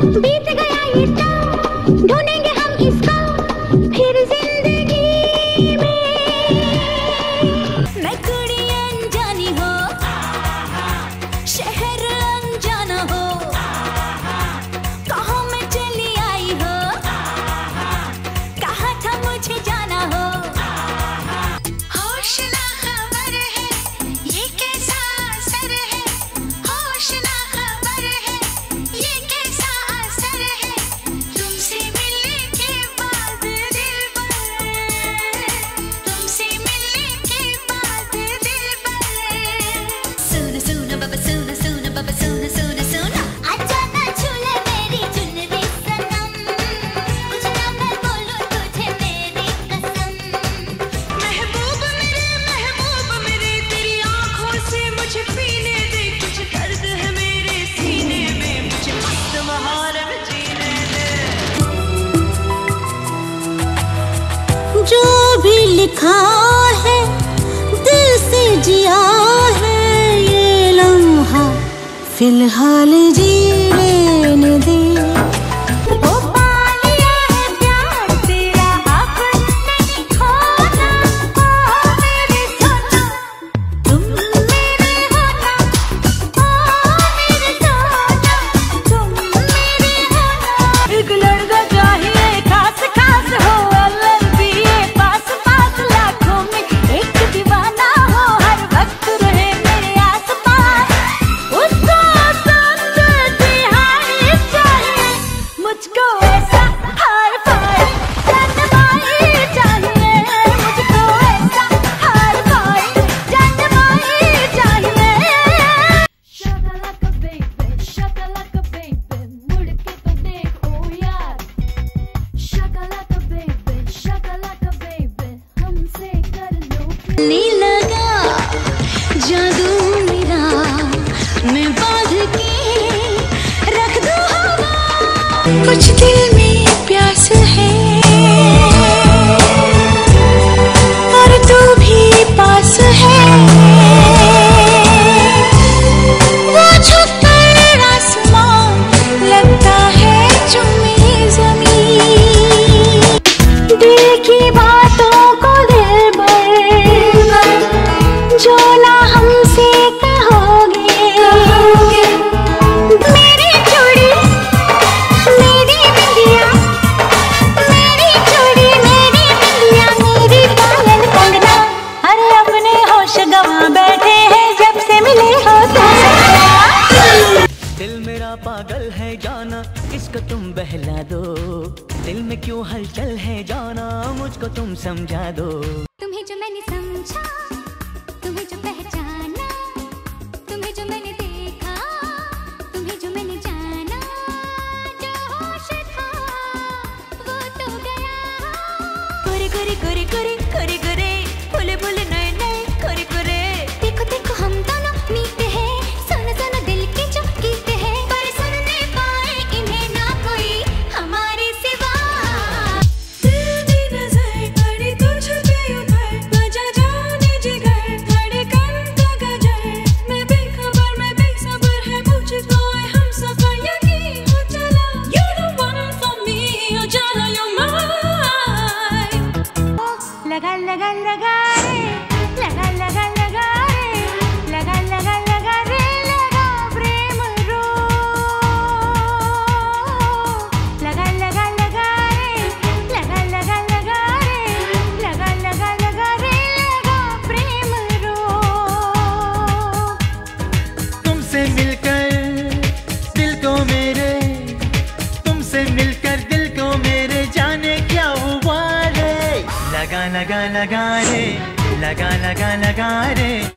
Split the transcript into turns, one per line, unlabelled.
बीत गया ये सब, ढूंढेंगे हम इसको फिर जिंदगी में। मैं कुड़ी अनजानी हो, शहर अनजाना हो, कहाँ मैं चली आई हो, कहाँ था मुझे जाना हो। होश ना खबर है ये कैसा असर है, होश ना खबर है ये कैसा असर है, तुमसे मिलने के बाद दिलबर, तुमसे मिलने के बाद दिलबर। सुन सुन बाबा सुन सुन बाबा सुन सुन सुन, आजा ना छूले मेरी चुनरी सनम, कुछ ना मैं बोलूं तुझे मेरी कसम। महबूब मेरे तेरी आंखों से मुझे पीने दे, कुछ दर्द है मेरे सीने में, मुझे मस्त महारम जीने दे। जो भी लिखा है दिल से जिया है, ये लम्हा फिलहाल जी लेने दे। ओ पालिया है प्यार तेरा अब नहीं खोना, ओ मेरे सोना तुम मेरे होना, ओ मेरे सोना तुम मेरे होना। एक लड़का चाहिए खास खास हो, LLBA पास पास लाखों में एक दीवाना हो, हर वक्त रहे मेरे आस पास, उसको सुंदर हाय चाहिए, मुझको ऐसा हाय फाय जनमाई चाहिए, मुझको ऐसा हाय फाय जनमाई चाहिए। शाकालाका बेबी मुड़ के तो देखो यार, शाकालाका बेबी हमसे कर लो प्यार। नी लगा जादू मेरा, मैं बांध के रख दूं हवा, कुछ दिल में प्यास है और तू भी पास है, वो छुपकर आसमान लगता है चुम्मे ज़मीन। दिल की बातों को दिल भर जो ना हमसे कहोगे, मेरी चूड़ी मेरी बिंदिया, मेरी चूड़ी मेरी बिंदिया, मेरी पायल कंगना, अरे अपने होश गंवा बैठे हैं जब से मिले हो तुम।
दिल मेरा पागल है जाना, इसको तुम बहला दो, दिल में क्यों हलचल है जाना, मुझको तुम समझा दो।
तुम्हें जो मैंने समझा, तुम्हें जो पहचाना, तुम्हें जो मैंने देखा, तुम्हें जो मैंने जाना, जो होश था वो तो गया। गोरे गोरे गोरे गोरे गोरे गोरे, फूले फूले नए नए गोरे गोरे, देखो देखो हम दोनों मीते हैं, सुनो सुनो दिल के जो गीते हैं, पर सुन नहीं पाए इन्हें ना कोई हमारे सिवा। दिल दी नजर पड़ी तुझ पे उधर, बजा जाने जिगर धड़कन का गजर, मैं बेखबर मैं बेसब्र है मुझको है हम सफर, यकीन हो चला you're the one for me, oh जाना you're mine। लगा लगा लगा रे, लगा लगा लगा रे, लगा लगा लगा रे, लगा प्रेम रो, लगा लगा लगा रे, लगा लगा लगा रे, लगा लगा लगा रे, लगा प्रेम रो।
तुमसे मिलकर दिल को मेरे, तुमसे मिलकर दिल को मेरे, जाने क्या हुआ रे, लगा लगा लगा रे, लगा लगा लगा रे।